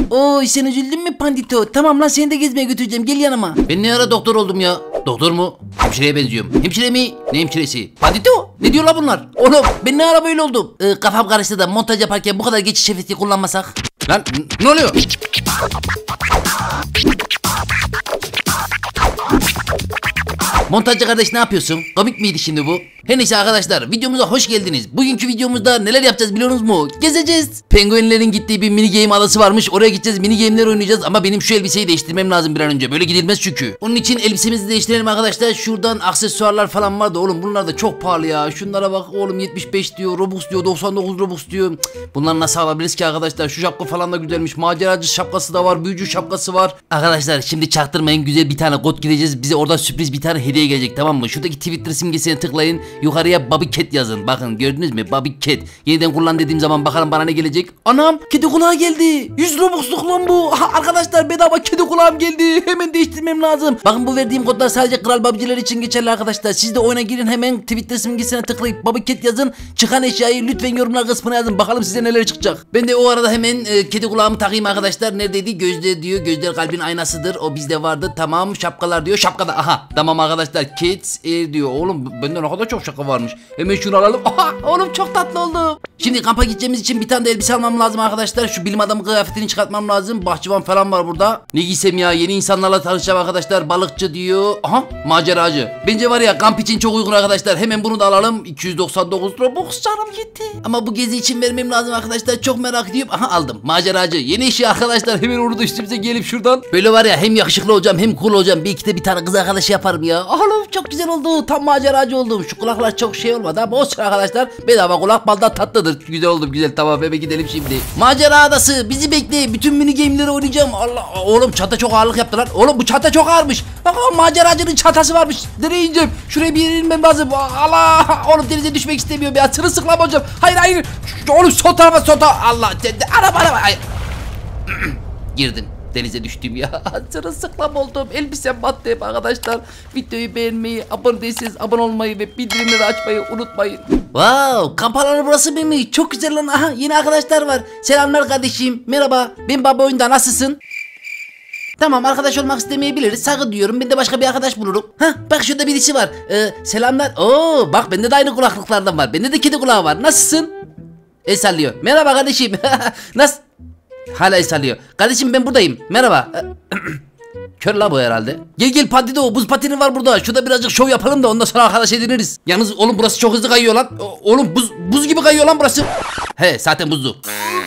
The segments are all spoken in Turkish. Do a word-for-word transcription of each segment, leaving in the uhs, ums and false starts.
Oo sen üzüldün mü Pandito? Tamam lan seni de gezmeye götüreceğim, gel yanıma. Ben ne ara doktor oldum ya? Doktor mu? Hemşireye benziyorum. Hemşire mi? Ne hemşiresi? Pandito? Ne diyorlar bunlar? Oğlum ben ne ara böyle oldum? Ee, kafam karıştı da montaj yaparken bu kadar geçiş şefeti kullanmasak. Lan ne oluyor? Montajcı kardeş ne yapıyorsun? Komik miydi şimdi bu? Her neyse arkadaşlar, videomuza hoş geldiniz. Bugünkü videomuzda neler yapacağız biliyorsunuz mu? Gezeceğiz. Penguenlerin gittiği bir mini game adası varmış. Oraya gideceğiz, mini game'ler oynayacağız ama benim şu elbiseyi değiştirmem lazım bir an önce. Böyle gidilmez çünkü. Onun için elbisemizi değiştirelim arkadaşlar. Şuradan aksesuarlar falan var da oğlum bunlar da çok pahalı ya. Şunlara bak oğlum, yetmiş beş diyor, Robux diyor, doksan dokuz Robux diyor. Cık, bunları nasıl alabiliriz ki arkadaşlar? Şu şapka falan da güzelmiş. Maceracı şapkası da var, büyücü şapkası var. Arkadaşlar şimdi çaktırmayın, güzel bir tane kod gireceğiz. Bize oradan sürpriz bir tane hediye gelecek, tamam mı? Şuradaki Twitter simgesine tıklayın. Yukarıya Bobby Cat yazın. Bakın gördünüz mü? Bobby Cat. Yeniden kullan dediğim zaman bakalım bana ne gelecek. Anam kedi kulağı geldi. yüz Robux'luk lan bu. Aha, arkadaşlar bedava kedi kulağım geldi. Hemen değiştirmem lazım. Bakın bu verdiğim kodlar sadece kral babiciler için geçerli arkadaşlar. Siz de oyuna girin, hemen Twitter simgesine tıklayıp Bobby Cat yazın. Çıkan eşyayı lütfen yorumlar kısmına yazın. Bakalım size neler çıkacak. Ben de o arada hemen e, kedi kulağımı takayım arkadaşlar. Neredeydi? Gözde diyor. Gözler kalbin aynasıdır. O bizde vardı. Tamam. Şapkalar diyor. Şapkada. Aha. Tamam arkadaşlar. Kids Air diyor. Oğlum bende ne kadar çok şaka varmış. Hemen şunu alalım. Aha, oğlum çok tatlı oldu. Şimdi kampa gideceğimiz için bir tane de elbise almam lazım arkadaşlar. Şu bilim adamı kıyafetini çıkartmam lazım. Bahçıvan falan var burada. Ne giysem ya? Yeni insanlarla tanışacağım arkadaşlar. Balıkçı diyor. Aha, maceracı. Bence var ya, kamp için çok uygun arkadaşlar. Hemen bunu da alalım. iki yüz doksan dokuz Robux canım gitti. Ama bu gezi için vermem lazım arkadaşlar. Çok merak ediyorum. Aha, aldım. Maceracı. Yeni işi arkadaşlar. Hemen onu da üstümüze gelip şuradan. Böyle var ya, hem yakışıklı olacağım hem cool olacağım. Bir iki de bir tane kız arkadaşı yaparım ya. Oğlum çok güzel oldu. Tam maceracı oldum. Şu kulaklar çok şey olmadı ama olsun arkadaşlar. Bedava kulak baldan tatlıdır. Güzel oldum, güzel. Tamam eve gidelim şimdi. Macera adası bizi bekle. Bütün mini game'leri oynayacağım. Allah, oğlum çanta çok ağırlık yaptı lan. Oğlum bu çanta çok ağırmış. Bak o maceracının çantası varmış. Nereye ineceğim? Şuraya bir yere inmem lazım. Allah, oğlum denize düşmek istemiyorum ya. Sırılsıklam hocam. Hayır hayır. Oğlum sol tarafa sol tarafa. Allah. Araba araba. Girdim. Denize düştüm ya. Sırılsıklam oldum. Elbisem battı hep arkadaşlar. Videoyu beğenmeyi, abone değilseniz abone olmayı ve bildirimleri açmayı unutmayın. Wow, kamp alanı burası mıymış? Çok güzel lan. Aha, yeni arkadaşlar var. Selamlar kardeşim. Merhaba. Ben Baba Oyunda, nasılsın? Tamam, arkadaş olmak istemeyebiliriz. Saygı duyuyorum. Ben de başka bir arkadaş bulurum. Hah, bak şurada birisi var. Ee, selamlar. Oo, bak bende de aynı kulaklıklardan var. Bende de kedi kulağı var. Nasılsın? El sallıyor. Merhaba kardeşim. Nasıl? Hala el sallıyor. Kardeşim ben buradayım. Merhaba. Kör la bu herhalde. Gel gel Pandito, buz patini var burada. Şurada birazcık şov yapalım da ondan sonra arkadaş ediniriz. Yalnız oğlum burası çok hızlı kayıyor lan. O, oğlum buz buz gibi kayıyor lan burası. He zaten buzlu.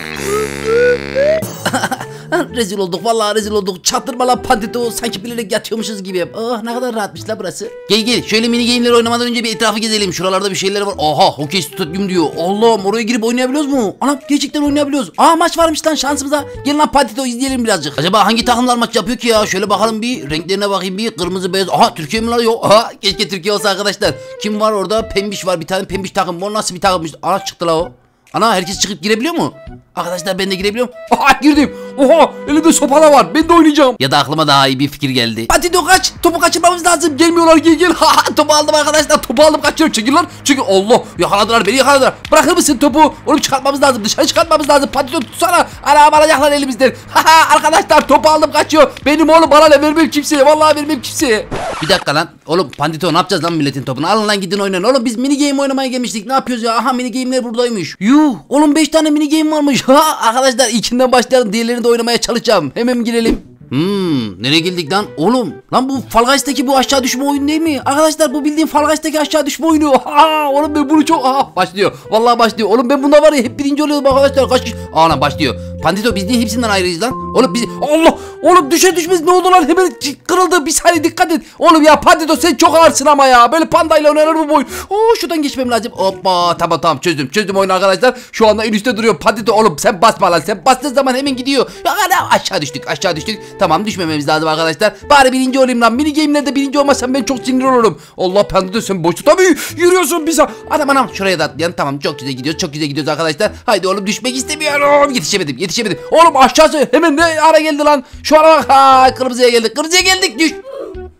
Rezil olduk, vallahi rezil olduk. Çattırma lan Pandito, sanki bilerek yatıyormuşuz gibi. Oh ne kadar rahatmış la burası. Gel gel şöyle mini game'leri oynamadan önce bir etrafı gezelim. Şuralarda bir şeyler var. Aha, hokey stadyum diyor. Allah'ım, oraya girip oynayabiliyoruz mu? Anam gerçekten oynayabiliyoruz. Aa, maç varmış lan şansımıza. Gel lan Pandito, izleyelim birazcık. Acaba hangi takımlar maç yapıyor ki ya? Şöyle bakalım bir, renklerine bakayım bir. Kırmızı beyaz. Aha, Türkiye mi lan? Yok. Aha, keşke Türkiye olsa arkadaşlar. Kim var orada? Pembiş var, bir tane pembiş takım. Bu nasıl bir takımmış? Ana çıktı la o. Ana, herkes çıkıp girebiliyor mu? Arkadaşlar ben de girebiliyorum. Aha, girdim. Oha, elimde sopalar var. Ben de oynayacağım. Ya da aklıma daha iyi bir fikir geldi. Pandito kaç. Topu kaçırmamız lazım. Gelmiyorlar, gel gel. Ha, topu aldım arkadaşlar. Topu aldım, kaçıyorum. Çekil lan. Çekil. Allah, yakaladılar beni, yakaladılar. Bırakır mısın topu? Onu çıkartmamız lazım. Dışarı çıkartmamız lazım. Pandito tutsana. Ana, alacaklar elimizden. Ha arkadaşlar, topu aldım, kaçıyor. Benim oğlum, bana ne, vermem kimseye. Vallahi vermem kimseye. Bir dakika lan. Oğlum Pandito, ne yapacağız lan milletin topunu? Alın lan, gidin oynayın. Oğlum biz mini game oynamaya gelmiştik. Ne yapıyoruz ya? Aha, mini game'ler buradaymış. Yuh. Oğlum beş tane mini game varmış. Ha arkadaşlar, ilkinden başlayalım. Diğerlerini de oynamaya çalışacağım. Hemen girelim. Hmm, nereye geldik lan? Oğlum, lan bu Fall Guys'taki bu aşağı düşme oyunu değil mi? Arkadaşlar bu bildiğin Fall Guys'taki aşağı düşme oyunu. Ha, oğlum ben bunu çok... Aha, başlıyor. Vallahi başlıyor. Oğlum ben bunda var ya, hep birinci oluyorum arkadaşlar. Kaç kişi... Aa lan, başlıyor. Pandito, biz niye hepsinden ayrıyız lan? Oğlum biz... Allah! Oğlum düşe düşmez ne oldu lan? Hemen kırıldı. Bir saniye dikkat et. Oğlum ya Pandito, sen çok ağırsın ama ya. Böyle pandayla oynanır mı bu oyun? Oo, şuradan geçmem lazım. Hoppa, tamam tamam, çözdüm. Çözdüm oyunu arkadaşlar. Şu anda en üstte duruyor Pandito. Oğlum sen basma lan. Sen bastığın zaman hemen gidiyor. Ya hala aşağı düştük. Aşağı düştük. Tamam, düşmememiz lazım arkadaşlar. Bari birinci olayım lan. Mini game'lerde birinci olmazsam ben çok sinir olurum. Allah, Pandito sen boşta tabii yürüyorsun bize. Anam anam, şuraya da atlayan. Tamam, çok güzel gidiyoruz. Çok güzel gidiyoruz arkadaşlar. Haydi oğlum, düşmek istemiyorum. Yetişemedim. Yetişemedim. Oğlum aşağısı hemen ne ara geldi lan? Şu ana bak. Ha, kırmızıya geldik. Kırmızıya geldik. Düş.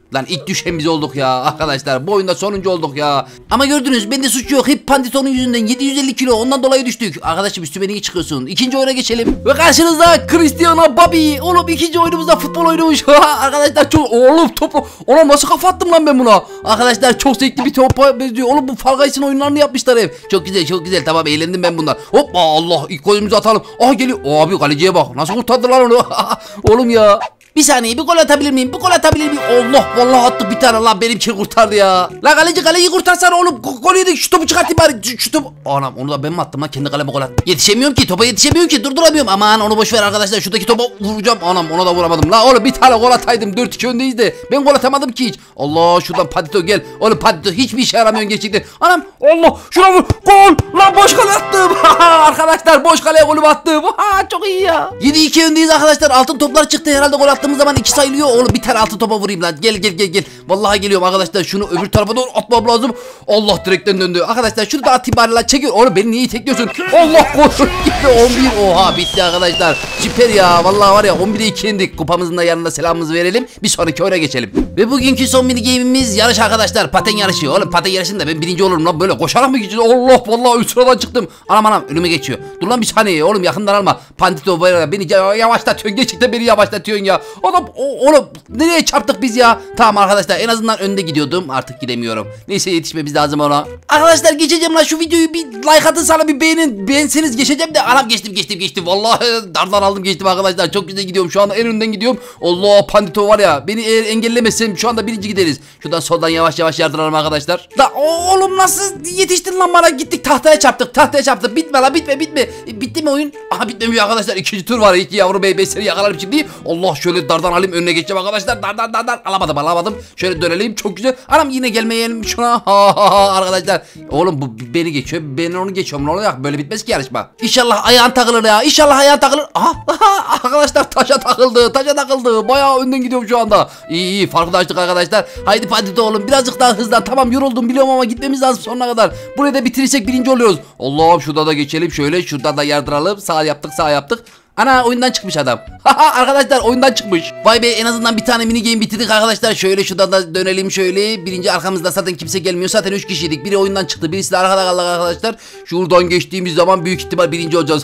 Lan ilk düşen biz olduk ya arkadaşlar. Bu oyunda sonuncu olduk ya. Ama gördünüz bende suç yok. Hep Pandito'nun yüzünden yedi yüz elli kilo ondan dolayı düştük. Arkadaşım üstüme niye çıkıyorsun? İkinci oyuna geçelim. Ve karşınızda Cristiano Bobby. Oğlum ikinci oyunumuzda futbol oynamış. Arkadaşlar çok oğlum topu. Oğlum nasıl kafa attım lan ben buna? Arkadaşlar çok zevkli bir topa benziyor. Oğlum bu Fall Guys'ın oyunlarını yapmışlar hep. Çok güzel çok güzel. Tamam eğlendim ben bundan. Hoppa Allah ilk golümüzü atalım. Ah geliyor. Abi kaleciye bak. Nasıl kurtardılar onu? Oğlum ya. Bir saniye bir gol atabilir miyim? Bir gol atabilir miyim? Allah vallahi attık bir tane lan benimki kurtardı ya. La kaleci kaleyi kurtarsana oğlum. Gol yedik şu topu çıkartayım bari. Şu, şu topu. Anam onu da ben mi attım lan? Kendi kaleme gol attım. Yetişemiyorum ki topa yetişemiyorum ki durduramıyorum. Aman onu boş ver arkadaşlar. Şuradaki topa vuracağım. Anam ona da vuramadım. La oğlum bir tane gol ataydım. dört iki öndeyiz de. Ben gol atamadım ki hiç. Allah şuradan Pandito gel. Oğlum Pandito hiçbir işe yaramıyorsun gerçekten. Anam Allah şuna vur. Gol. Lan boş kale attım. Arkadaşlar boş kaleye golümü attım. Çok iyi ya. yedi iki öndeyiz arkadaşlar. Altın toplar çıktı herhalde gol attığımız zaman iki sayılıyor. Oğlum bir tane altın topa vurayım lan. Gel gel gel gel. Vallahi geliyorum arkadaşlar. Şunu öbür tarafa doğru atmam lazım. Allah direkten döndü. Arkadaşlar şunu da atayım bari lan. Çekiyor. Oğlum beni niye tekliyorsun? Allah koşun. Gitti on bir. Oha bitti arkadaşlar. Süper ya. Vallahi var ya on bire iki indik. Kupamızın da yanında selamımızı verelim. Bir sonraki oyuna geçelim. Ve bugünkü son mini game'imiz yarış arkadaşlar. Paten yarışı. Oğlum paten yarışında ben birinci olurum lan. Böyle koşarak mı geçeceğiz? Allah vallahi üst sıradan çıktım. Anam anam önüme geçiyor. Dur lan bir saniye. Oğlum yakından alma. Pandito böyle beni yavaşlatıyorsun. Gerçekten beni yavaşlatıyorsun ya. Adam oğlum nereye çarptık biz ya? Tamam arkadaşlar en azından önde gidiyordum. Artık gidemiyorum. Neyse yetişmemiz lazım ona. Arkadaşlar geçeceğim lan şu videoyu bir like atın sana bir beğenin. Beğenseniz geçeceğim de. Anam geçtim geçtim geçtim. Vallahi dardan aldım geçtim arkadaşlar. Çok güzel gidiyorum. Şu anda en önden gidiyorum. Allah Pandito var ya. Beni eğer engellemezsem şu anda birinci gideriz. Şuradan soldan yavaş yavaş yardıralım arkadaşlar. Da oğlum nasıl yetiştin lan bana? Gittik tahtaya çarptık. Tahtaya çarptık. Bitme lan bitme bitme. E, bitti mi oyun? Aha bitmiyor arkadaşlar. İkinci tur var. İki yavru bey seni yakalarım şimdi. Allah şöyle dardan alayım önüne geçeceğim arkadaşlar. Dardan dardan alamadım alamadım. Şöyle dönelim çok güzel. Anam yine gelmeyelim şuna. Arkadaşlar. Oğlum bu beni geçiyor. Ben onu geçiyorum. Ne olacak? Böyle bitmez ki yarışma. İnşallah ayağın takılır ya. İnşallah ayağın takılır. Aha, aha arkadaşlar taşa takıldı. Taşa takıldı. Bayağı önden gidiyorum şu anda. İyi iyi farkı da açtık arkadaşlar. Haydi Pandito oğlum birazcık daha hızlan. Tamam yoruldum biliyorum ama gitmemiz lazım sonuna kadar. Burayı da bitirirsek birinci oluyoruz. Allah'ım şurada da geçelim. Şöyle şuradan da yardıralım. Sağ yaptık sağ yaptık. Ana oyundan çıkmış adam. Arkadaşlar oyundan çıkmış. Vay be en azından bir tane mini game bitirdik arkadaşlar. Şöyle şuradan da dönelim şöyle. Birinci arkamızda zaten kimse gelmiyor. Zaten üç kişiydik. Biri oyundan çıktı. Birisi de arkada kaldı arkadaşlar. Şuradan geçtiğimiz zaman büyük ihtimal birinci olacağız.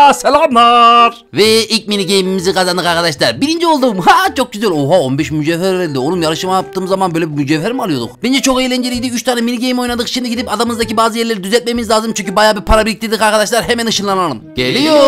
Selamlar. Ve ilk mini game'imizi kazandık arkadaşlar. Birinci oldum. Ha çok güzel. Oha on beş mücevher verildi. Oğlum yarışma yaptığım zaman böyle bir mücevher mi alıyorduk? Bence çok eğlenceliydi. üç tane mini game oynadık. Şimdi gidip adamızdaki bazı yerleri düzeltmemiz lazım. Çünkü bayağı bir para biriktirdik arkadaşlar. Hemen ışınlanalım. Geliyor.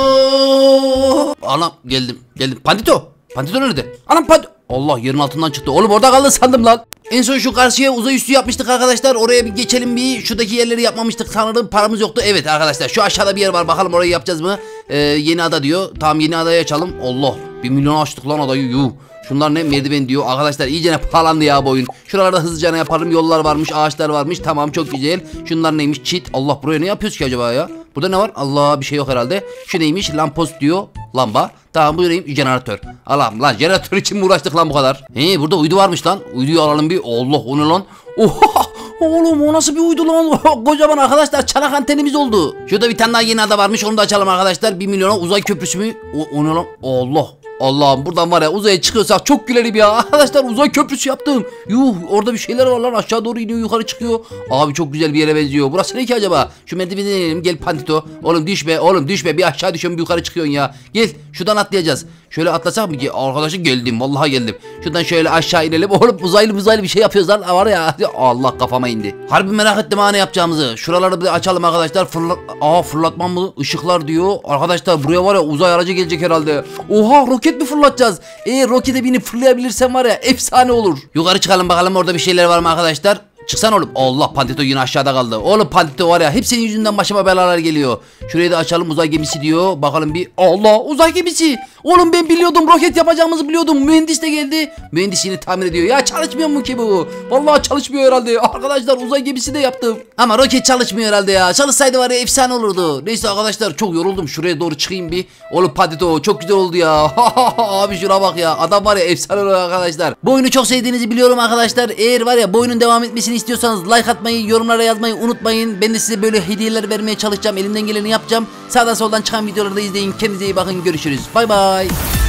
Anam geldim geldim. Pandito. Pandito nerede? Anam Pandito. Allah yerin altından çıktı. Oğlum orada kaldı sandım lan. En son şu karşıya uzay üstü yapmıştık arkadaşlar. Oraya bir geçelim bir. Şuradaki yerleri yapmamıştık sanırım. Paramız yoktu. Evet arkadaşlar şu aşağıda bir yer var. Bakalım orayı yapacağız mı? Ee, yeni ada diyor. Tamam yeni adayı açalım. Allah. Bir milyon açtık lan adayı. Yuh. Şunlar ne merdiven diyor. Arkadaşlar iyice ne pahalandı ya bu oyun. Şuralarda hızlıca ne yaparım. Yollar varmış, ağaçlar varmış. Tamam çok güzel. Şunlar neymiş? Çit. Allah buraya ne yapıyoruz ki acaba ya? Burada ne var? Allah bir şey yok herhalde. Şu neymiş? Lampost diyor. Lamba. Tamam bu neymiş? Jeneratör. Alam lan jeneratör için mi uğraştık lan bu kadar? He burada uydu varmış lan. Uyduyu alalım bir. Allah o ne lan? Oha! Oğlum o nasıl bir uydu lan? Kocaman arkadaşlar çanak antenimiz oldu. Şurada bir tane daha yeni ada varmış. Onu da açalım arkadaşlar. bir milyona uzay köprüsü mü? O, o ne lan? Allah. Allah'ım buradan var ya uzaya çıkıyorsak çok gülerim ya. Arkadaşlar uzay köprüsü yaptım. Yuh orada bir şeyler var lan aşağı doğru iniyor yukarı çıkıyor. Abi çok güzel bir yere benziyor. Burası ne ki acaba? Şu merdiveni inelim gel Pandito. Oğlum düşme oğlum düşme bir aşağı düşüyorsun bir yukarı çıkıyorsun ya. Gel şuradan atlayacağız. Şöyle atlasak mı ki? Arkadaşım geldim vallahi geldim. Şuradan şöyle aşağı inelim. Oğlum uzaylı uzaylı bir şey yapıyoruz lan. Var ya Allah kafama indi. Harbi merak ettim ha ne yapacağımızı. Şuraları bir açalım arkadaşlar. Fırlat Aa fırlatma mı? Işıklar diyor. Arkadaşlar buraya var ya uzay aracı gelecek herhalde. Oha roket mi fırlatacağız? Eğer rokete binip fırlayabilirsem var ya efsane olur. Yukarı çıkalım bakalım orada bir şeyler var mı arkadaşlar? Çıksan oğlum. Allah Pandito yine aşağıda kaldı. Oğlum Pandito var ya hep senin yüzünden başıma belalar geliyor. Şurayı da açalım uzay gemisi diyor. Bakalım bir. Allah uzay gemisi. Oğlum ben biliyordum roket yapacağımızı biliyordum. Mühendis de geldi. Mühendis yine tamir ediyor. Ya çalışmıyor mu ki bu? Vallahi çalışmıyor herhalde. Arkadaşlar uzay gemisi de yaptım. Ama roket çalışmıyor herhalde ya. Çalışsaydı var ya efsane olurdu. Neyse arkadaşlar çok yoruldum. Şuraya doğru çıkayım bir. Oğlum Pandito çok güzel oldu ya. Abi şuna bak ya. Adam var ya efsane oluyor arkadaşlar. Bu oyunu çok sevdiğinizi biliyorum arkadaşlar. Eğer var ya bu oyunun devam etmesini istiyorsanız like atmayı, yorumlara yazmayı unutmayın. Ben de size böyle hediyeler vermeye çalışacağım. Elimden geleni yapacağım. Sağdan soldan çıkan videoları da izleyin. Kendinize iyi bakın. Görüşürüz. Bay bay.